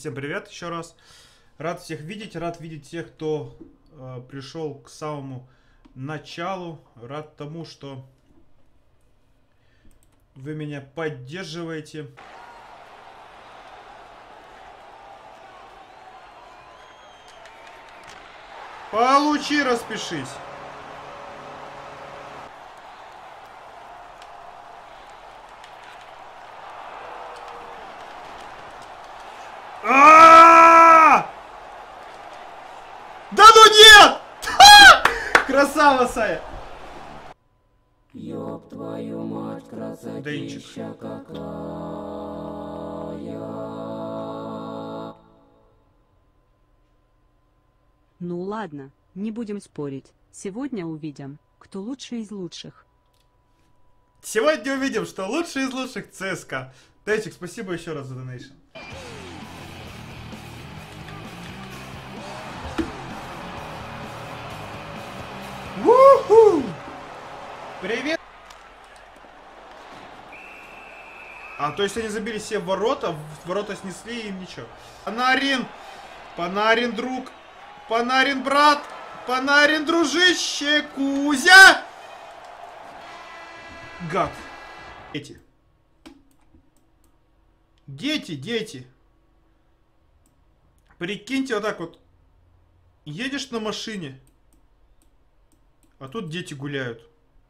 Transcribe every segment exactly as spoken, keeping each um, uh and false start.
всем привет еще раз. Рад всех видеть, рад видеть тех, кто э, пришел к самому началу. Рад тому, что вы меня поддерживаете. Получи, распишись. А-а-а! Да ну нет! Красава, Сая! Ёб твою мать, красотища какая. Ну ладно, не будем спорить. Сегодня увидим, кто лучший из лучших. Сегодня увидим, что лучший из лучших ЦСКА. Тайчик, спасибо еще раз за донейшн. У-ху! Привет! А, то есть они забили все ворота, ворота снесли и им ничего. Панарин! Панарин, друг! Панарин, брат! Панарин, дружище! Кузя! Гад! Дети. Дети, дети. Прикиньте, вот так вот. Едешь на машине, а тут дети гуляют.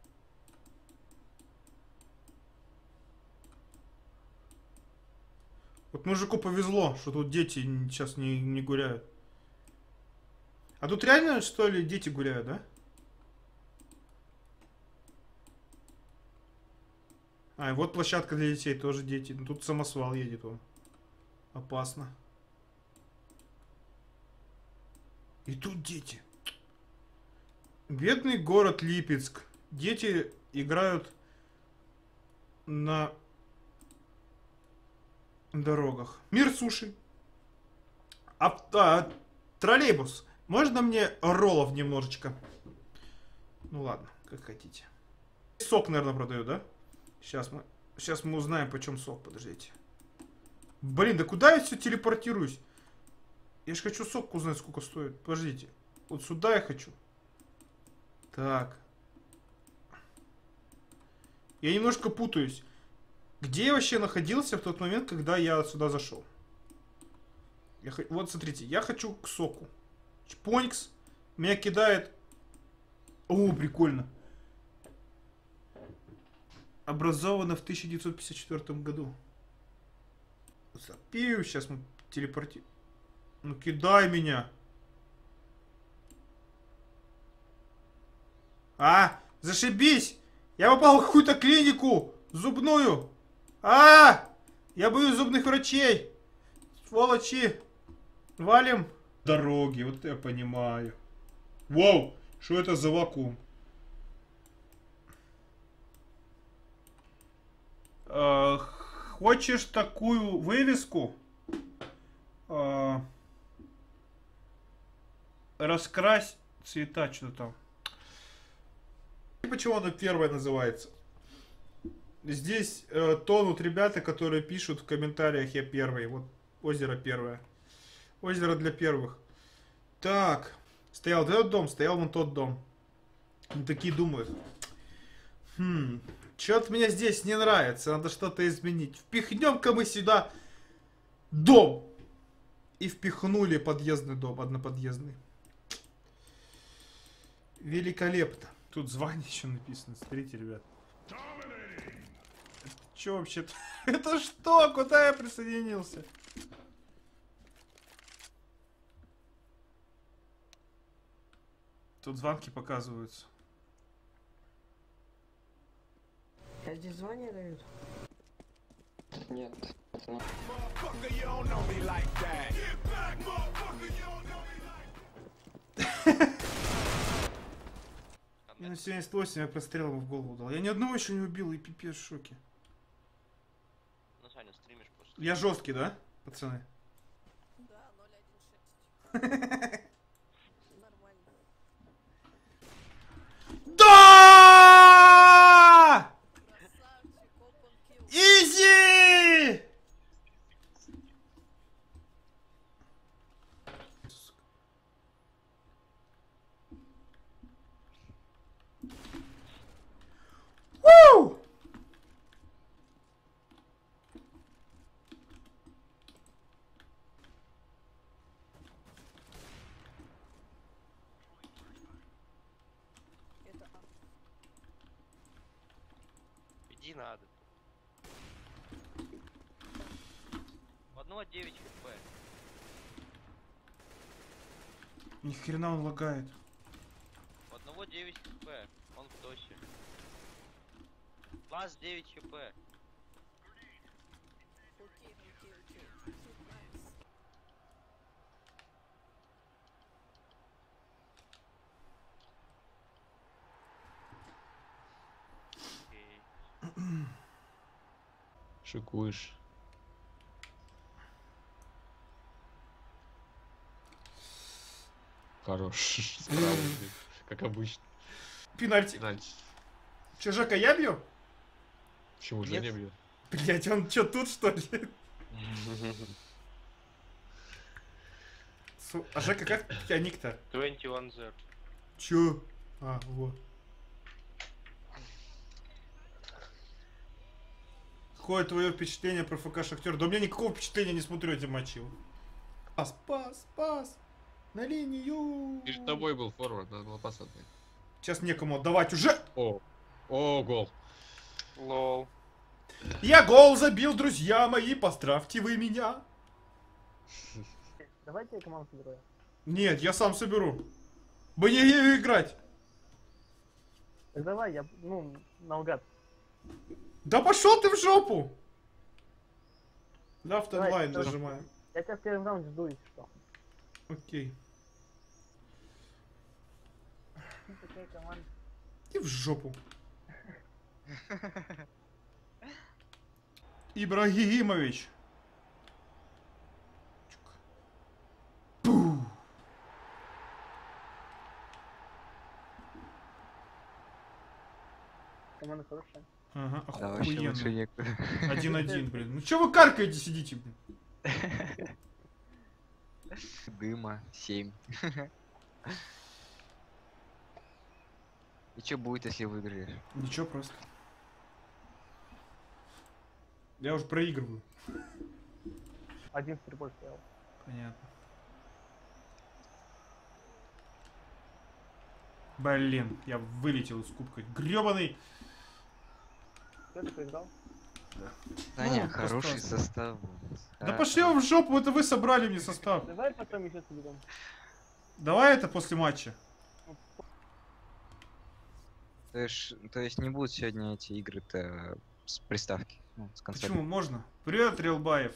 Вот мужику повезло, что тут дети сейчас не, не гуляют. А тут реально, что ли, дети гуляют, да? А, и вот площадка для детей, тоже дети. Ну, тут самосвал едет он. Опасно. И тут дети. Бедный город Липецк. Дети играют на дорогах. Мир суши. А, а, троллейбус. Можно мне роллов немножечко? Ну ладно, как хотите. Сок, наверное, продают, да? Сейчас мы, сейчас мы узнаем, почем сок. Подождите. Блин, да куда я все телепортируюсь? Я же хочу сок узнать, сколько стоит. Подождите. Вот сюда я хочу. Так. Я немножко путаюсь. Где я вообще находился в тот момент, когда я сюда зашел? Я, вот смотрите, я хочу к соку. Чпоникс. Меня кидает. О, прикольно. Образовано в тысяча девятьсот пятьдесят четвёртом году. Запию, сейчас мы телепортируем. Ну кидай меня. А, зашибись! Я попал в какую-то клинику зубную. А, я боюсь зубных врачей. Сволочи. Валим. Дороги, вот я понимаю. Вау, что это за вакуум? Э, хочешь такую вывеску? Э, раскрась цвета, что-то там. Почему она первая называется? Здесь э, тонут ребята, которые пишут в комментариях «Я первый». Вот озеро первое. Озеро для первых. Так. Стоял этот дом, стоял вон тот дом. Они такие думают. Хм. Что-то мне здесь не нравится. Надо что-то изменить. Впихнем-ка мы сюда дом. И впихнули подъездный дом. Одноподъездный. Великолепно. Тут звание еще написано. Смотрите, ребят. Это что вообще-то? Это что? Куда я присоединился? Тут звонки показываются. А здесь звание дают? Нет. Минус семьдесят восемь, я прострел ему в голову дал. Я ни одного еще не убил, и пипец в шоке. Ну, Саня, стримишь просто. Я жесткий, да, пацаны? Да, ноль один шесть. Нормально. Да! Красавчик, open kill. イージー! Иди надо. У одного девять хп. Ни хрена он лагает. У одного девять хп. Он в тосе. Лаз девять хп. Окей, окей, окей. Супер, найс. Окей. Шикуешь. Хорош. Справа, блин, как обычно. Пенальти. Пенальти. Че, Жека, я бью? Почему же Нет. не бьет? Блять, он чё, тут что ли? Су- А Жека, как у тебя ник-то? двадцать один зер. Чё? А, вот. Какое твое впечатление про ФК Шахтер? Да у меня никакого впечатления не смотрю эти матчи. Пас, пас, пас. На линию. Перед тобой был форвард, надо было пас отдать. Сейчас некому отдавать уже. О, о, гол. Лол. Я гол забил, друзья мои. Поздравьте вы меня. Давайте я команду соберу. Нет, я сам соберу. Мне ею играть. Так давай, я, ну, наугад. Да пошел ты в жопу. Left and Давай, line давай. нажимаем. Я тебя в первом раунде жду, если что. Окей. Ну, такая команда. И в жопу. Ибрагимович. Чук. Пу. Команда хорошая. Ага, Да, вообще лучше охуенно. некуда. Один-один, блин. Ну чё вы каркаете, сидите, блин? Дыма, семь. И что будет, если выиграешь? Ничего просто. Я уже проигрываю. Один стрибой стоял. Понятно. Блин, я вылетел из кубка. Грёбаный. Кто ты проиграл? Да Ну, не, хороший просто- состав. был. Да Хорошо. пошли вы в жопу, это вы собрали мне состав. Давай потом еще соберем. Давай это после матча. То есть, то есть не будут сегодня эти игры-то с приставки, ну, с консоли. Почему можно? Привет, Релбаев.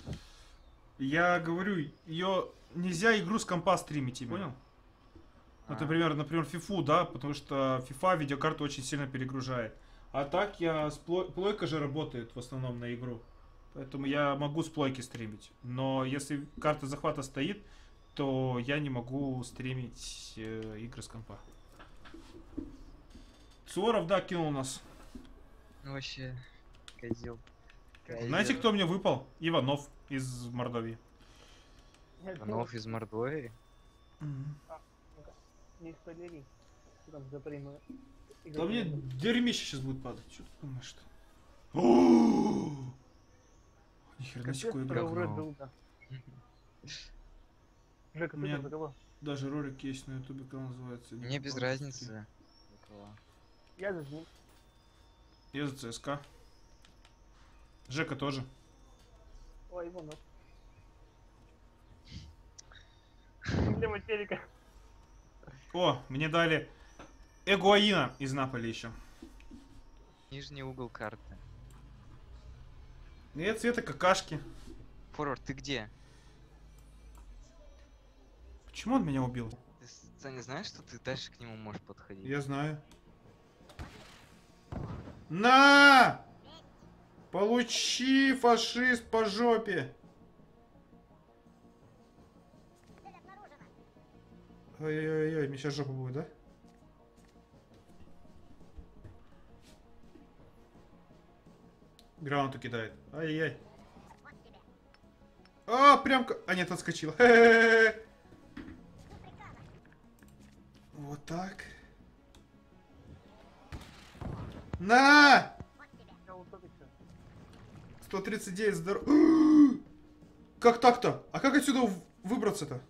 Я говорю, ее нельзя игру с компа стримить, понял? Вот, А. например, например, фифу, да, потому что FIFA видеокарту очень сильно перегружает. А так я с плой... плойка же работает в основном на игру. Поэтому я могу с плойки стримить. Но если карта захвата стоит, то я не могу стримить э, игры с компа. Суворов, да, кинул нас. Ну, вообще, козел. Знаете, кто мне выпал? Иванов из Мордовии. Иванов из Мордовии? Не спойлери. Что там за время? Да мне дерьмище сейчас будет падать. Что ты думаешь-то? Ни хрена себе какой игра. говно. Жека, У меня- ты за кого? Даже ролик есть на ютубе, как он называется. Мне без разницы. Я за Зенит. Я за ЦСКА. Жека тоже. Ой, Иванов. Проблема телека. О, мне дали Эгуаина из Наполи еще. Нижний угол карты. Нет, цвета какашки. Форвард, ты где? Почему он меня убил? Ты, Саня, знаешь, что ты дальше к нему можешь подходить? Я знаю. На! Получи, фашист, по жопе. Ой-ой-ой, мне сейчас жопа будет, да? Гранату кидает. Ай-яй. А, прям... ка- А, нет, отскочил. Хе-хе-хе. Вот так. На! Я вот это всё. сто тридцать девять здоров... Как так-то? А как отсюда в- выбраться-то?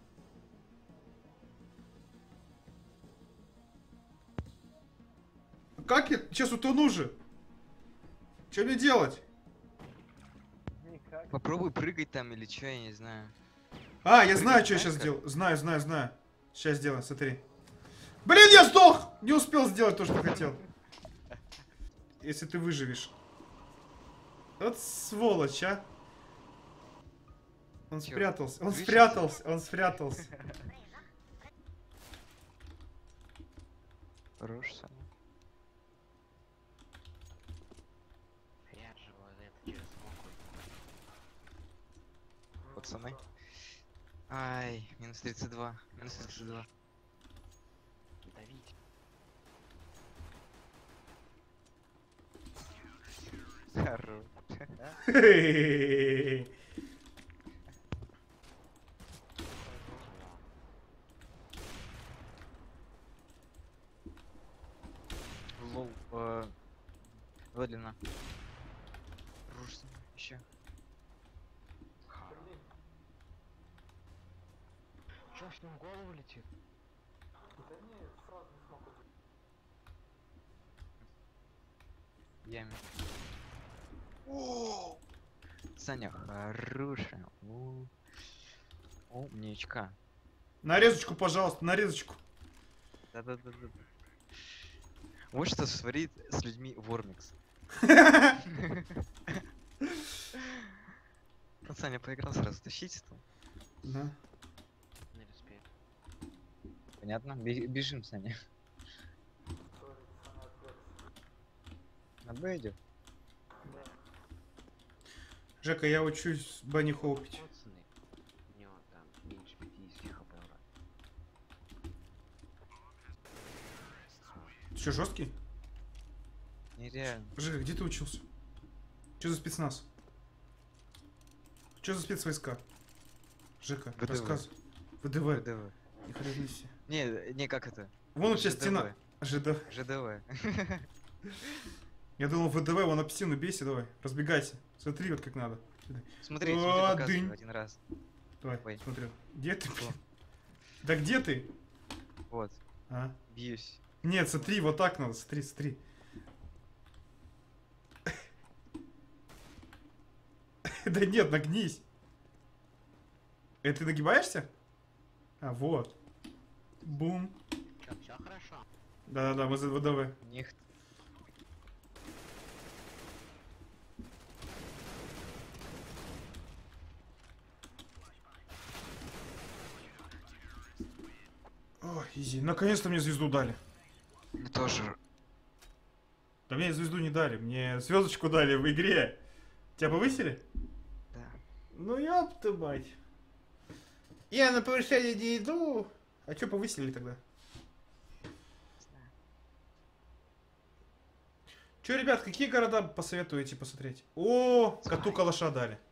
Как я? Сейчас утону же. Что мне делать? Никак. Попробуй прыгать там или что, я не знаю. А, я знаю, что я сейчас сделал. Знаю, знаю, знаю. Сейчас сделаю, смотри. Блин, я сдох! Не успел сделать то, что хотел. Если ты выживешь. Вот сволочь, а. Он Чё, спрятался, он выжил? спрятался, он спрятался. Хорош, Саня. Я живу это через смогу. Пацаны. Ай, минус тридцать два. Минус тридцать два. Давить. Хорош. Лоу. э, Медленно. Хорош, Саня. Еще. Чё, с ним в голову летит? Яме. Саня, хорошая. О, умничка. Нарезочку, пожалуйста, нарезочку. Да-да-да-да. Вот что творит с людьми Вормикс. Ну, Саня поиграл, сразу тащите там. Да. Не успеет. Понятно? Бе- Бежим, Саня. На Б идет. Жека, я учусь Банни хоупить. Пацаны, у него там меньше пятидесяти хп урон. Ты что, жесткий? Нереально. Жека, где ты учился? Что за спецназ? Что за спецвойска? Жека, ВДВ. рассказывай. ВДВ. ВДВ. Ни хрена себе. Не, не как это. Вон у тебя ЖДВ. стена. ЖД. ЖДВ. Я думал, ВДВ, вон апсину бейся, давай. Разбегайся. Смотри, вот как надо. Смотри, я О, тебе показываю дынь. один раз. Давай, Ой. смотрю. Где ты, блин? Да где ты? Вот. А? Бьюсь. Нет, смотри, вот так надо, смотри, смотри. Да нет, нагнись. Это ты нагибаешься? А, вот. Бум. Чё, всё хорошо? Да-да-да, мы за ВДВ. Нихт. Ой, изи. Наконец-то мне звезду дали. Мне тоже. Да мне звезду не дали, мне звездочку дали в игре. Тебя повысили? Да. Ну ёпта мать. Я на повышение не иду. А чё повысили тогда? Чё, ребят, какие города посоветуете посмотреть? О, коту калаша дали.